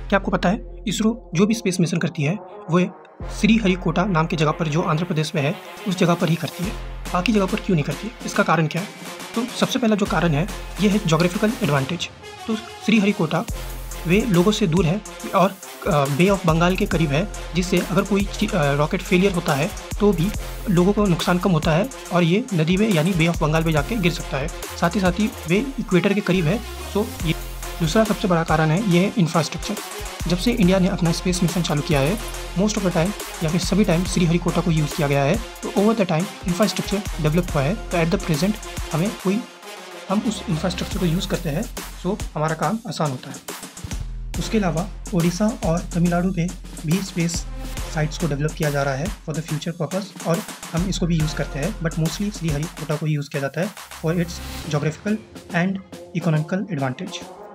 क्या आपको पता है इसरो जो भी स्पेस मिशन करती है वो श्रीहरिकोटा नाम की जगह पर, जो आंध्र प्रदेश में है, उस जगह पर ही करती है। बाकी जगह पर क्यों नहीं करती है, इसका कारण क्या है? तो सबसे पहला जो कारण है ये है जोग्राफिकल एडवांटेज। तो श्रीहरिकोटा वे लोगों से दूर है और बे ऑफ बंगाल के करीब है, जिससे अगर कोई रॉकेट फेलियर होता है तो भी लोगों को नुकसान कम होता है और ये नदी में यानी बे ऑफ बंगाल में जाके गिर सकता है। साथ ही वे इक्वेटर के करीब है। तो ये दूसरा सबसे बड़ा कारण है, ये है इंफ्रास्ट्रक्चर। जब से इंडिया ने अपना स्पेस मिशन चालू किया है, मोस्ट ऑफ द टाइम या फिर सभी टाइम श्रीहरिकोटा को यूज़ किया गया है। तो over the time infrastructure develop हुआ है। तो एट द प्रेजेंट हम उस इंफ्रास्ट्रक्चर को यूज़ करते हैं, सो हमारा काम आसान होता है। उसके अलावा उड़ीसा और तमिलनाडु में भी स्पेस साइट्स को डेवलप किया जा रहा है फॉर द फ्यूचर पर्पस, और हम इसको भी यूज़ करते हैं। बट मोस्टली श्रीहरिकोटा को यूज़ किया जाता है for its geographical and economical advantage.